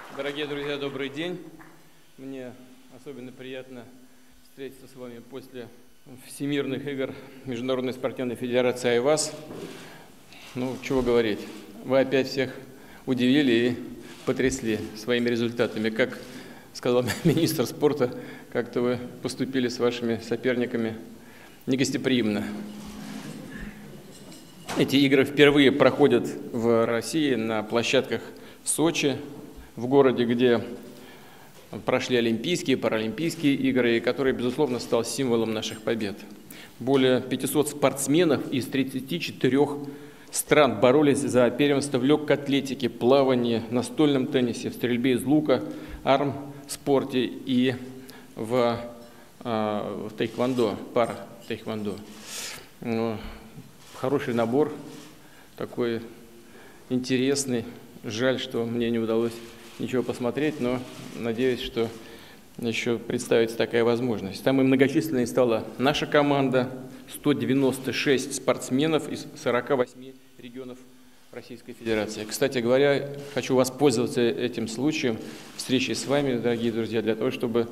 Дорогие друзья, добрый день. Мне особенно приятно встретиться с вами после Всемирных игр Международной спортивной федерации АИВАС. Ну, чего говорить, вы опять всех удивили и потрясли своими результатами. Как сказал министр спорта, как-то вы поступили с вашими соперниками негостеприимно. Эти игры впервые проходят в России на площадках Сочи, в городе, где прошли Олимпийские, Паралимпийские игры, и который, безусловно, стал символом наших побед. Более 500 спортсменов из 34 стран боролись за первенство в легкой атлетике, плавании, настольном теннисе, в стрельбе из лука, армспорте и в тайквондо, пара-тайквондо. Хороший набор, такой интересный. Жаль, что мне не удалось ничего посмотреть, но надеюсь, что еще представится такая возможность. Самой многочисленной стала наша команда, 196 спортсменов из 48 регионов Российской Федерации. Кстати говоря, хочу воспользоваться этим случаем встречи с вами, дорогие друзья, для того, чтобы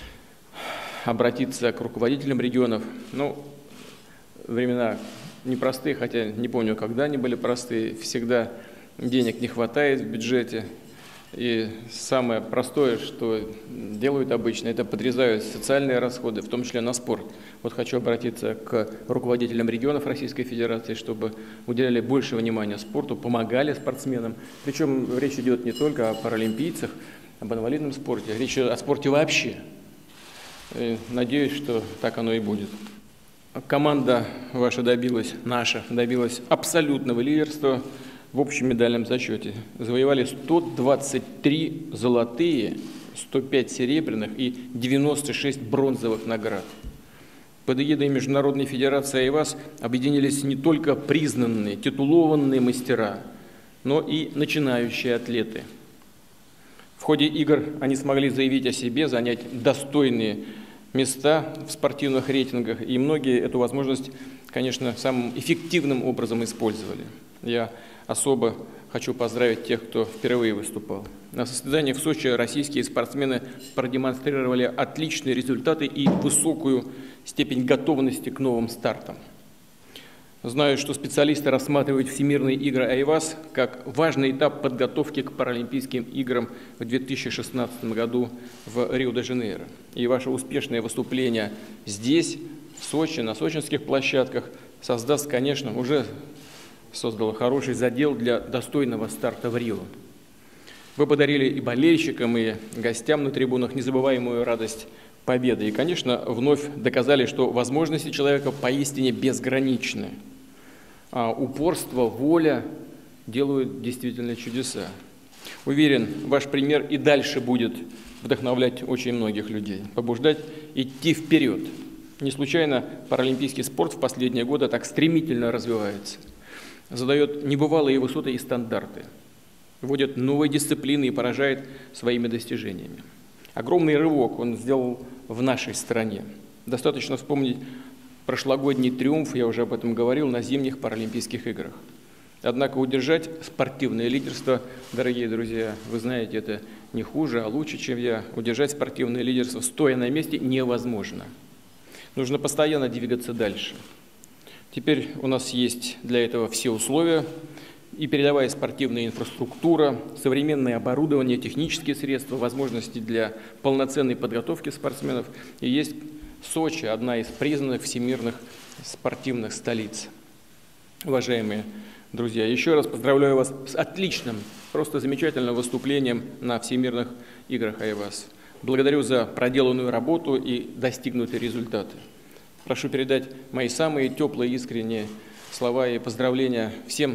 обратиться к руководителям регионов. Ну, времена непростые, хотя не помню, когда они были простые, всегда денег не хватает в бюджете. И самое простое, что делают обычно, это подрезают социальные расходы, в том числе на спорт. Вот хочу обратиться к руководителям регионов Российской Федерации, чтобы уделяли больше внимания спорту, помогали спортсменам. Причем речь идет не только о паралимпийцах, об инвалидном спорте, речь идет о спорте вообще. И надеюсь, что так оно и будет. Команда ваша наша добилась абсолютного лидерства в общем медальном зачете. Завоевали 123 золотые, 105 серебряных и 96 бронзовых наград. Под эгидой Международной федерации АИВАС объединились не только признанные, титулованные мастера, но и начинающие атлеты. В ходе игр они смогли заявить о себе, занять достойные места в спортивных рейтингах, и многие эту возможность, конечно, самым эффективным образом использовали. Я особо хочу поздравить тех, кто впервые выступал. На состязании в Сочи российские спортсмены продемонстрировали отличные результаты и высокую степень готовности к новым стартам. Знаю, что специалисты рассматривают Всемирные игры АИВАС как важный этап подготовки к Паралимпийским играм в 2016 году в Рио-де-Жанейро. И ваше успешное выступление здесь, в Сочи, на сочинских площадках создаст, конечно, уже создало хороший задел для достойного старта в Рио. Вы подарили и болельщикам, и гостям на трибунах незабываемую радость победы. И, конечно, вновь доказали, что возможности человека поистине безграничны. А упорство, воля делают действительно чудеса. Уверен, ваш пример и дальше будет вдохновлять очень многих людей, побуждать идти вперед. Не случайно паралимпийский спорт в последние годы так стремительно развивается. Задает небывалые высоты и стандарты, вводит новые дисциплины и поражает своими достижениями. Огромный рывок он сделал в нашей стране. Достаточно вспомнить прошлогодний триумф, я уже об этом говорил, на зимних Паралимпийских играх. Однако удержать спортивное лидерство, дорогие друзья, вы знаете, это не хуже, а лучше, чем я. Удержать спортивное лидерство, стоя на месте, невозможно. Нужно постоянно двигаться дальше. Теперь у нас есть для этого все условия. И передовая спортивная инфраструктура, современное оборудование, технические средства, возможности для полноценной подготовки спортсменов. И есть Сочи, одна из признанных всемирных спортивных столиц. Уважаемые друзья, еще раз поздравляю вас с отличным, просто замечательным выступлением на Всемирных играх АИВАС. Благодарю за проделанную работу и достигнутые результаты. Прошу передать мои самые теплые, искренние слова и поздравления всем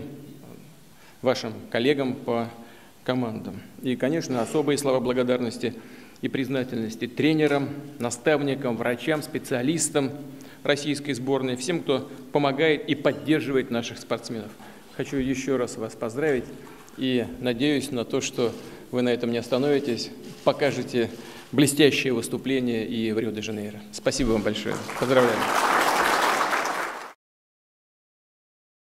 вашим коллегам по командам. И, конечно, особые слова благодарности и признательности тренерам, наставникам, врачам, специалистам российской сборной, всем, кто помогает и поддерживает наших спортсменов. Хочу еще раз вас поздравить и надеюсь на то, что вы на этом не остановитесь, покажете блестящее выступление и в Рио-де-Жанейро. Спасибо вам большое. Поздравляю.